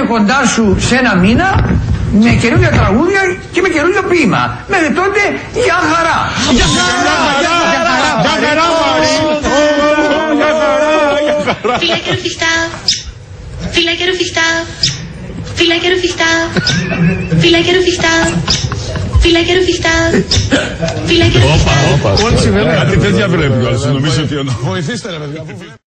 κοντά σου σε ένα μήνα με καινούργια τραγούδια και με καινούργιο ποίημα. Μέχρι τότε, για χαρά! Για χαρά! Για χαρά, Μαρή! Φυλάκια ρουφιχτά! Φυλάκια ρουφιχτά! Φυλάκια ρουφιχτά! Φυλάκια ρουφιχτά! Φυλάκια ρουφιχτά! Φυλάκια ρουφιχτά! Όπα, κάτι τέτοια βλέπει κιόλας. Νομίζω ότι βοηθήστε ρε παιδιά.